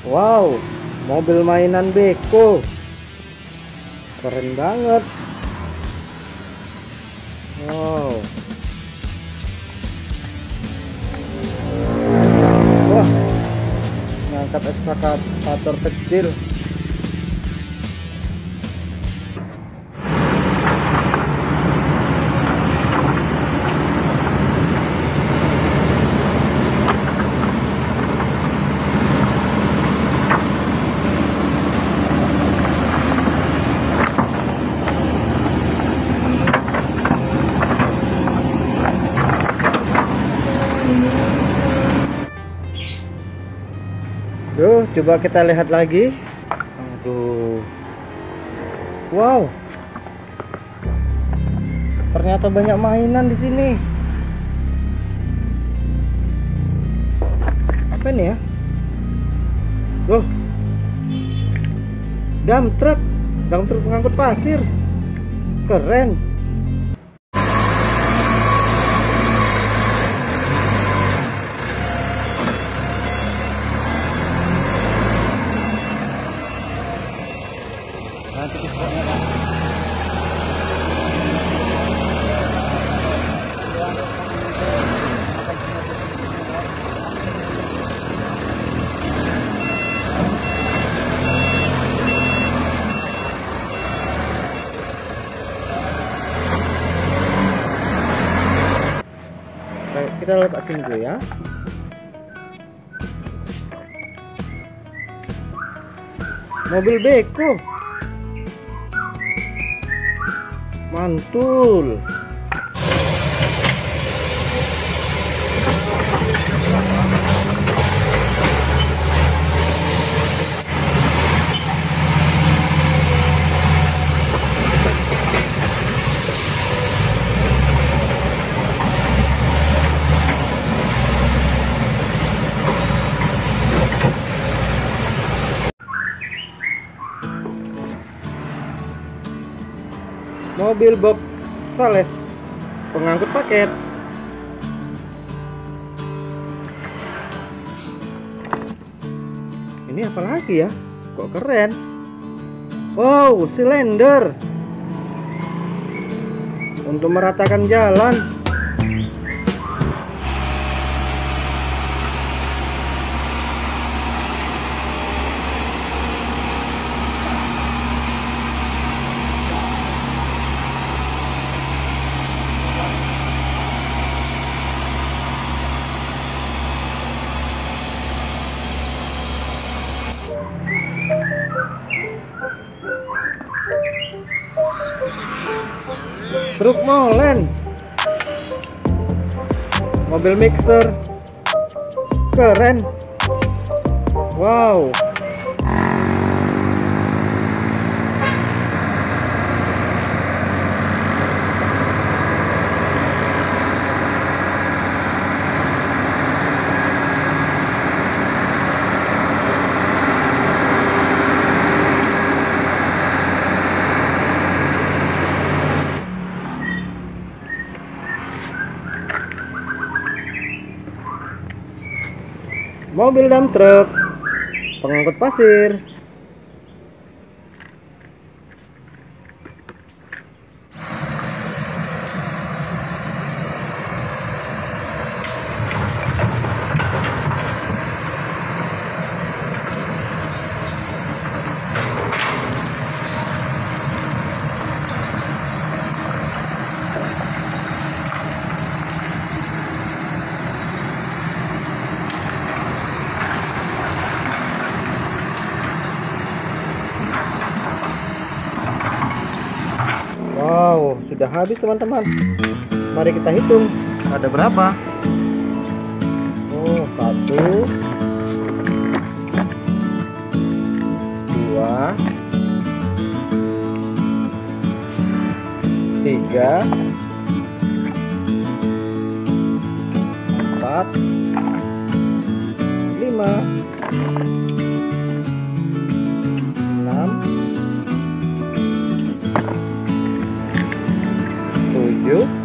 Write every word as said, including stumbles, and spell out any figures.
Wow, mobil mainan Beko. Keren banget. Wow. Wah, ngangkat ekskavator kecil. Duh, coba kita lihat lagi. Aduh. Wow. Ternyata banyak mainan di sini. Apa ini ya? Loh. Dump truck. Dump truck pengangkut pasir. Keren. Nanti kita lihat. Kita letak sini dulu ya. Mobil Beko. Mantul. Mobil box Sales pengangkut paket. Ini apa lagi ya? Kok keren? Wow, silinder untuk meratakan jalan. Truk molen, mobil mixer, keren. Wow. Mobil dump truck pengangkut pasir. Wow, sudah habis teman-teman. Mari kita hitung ada berapa. Oh, satu, dua, tiga, empat, lima, enam, tujuh,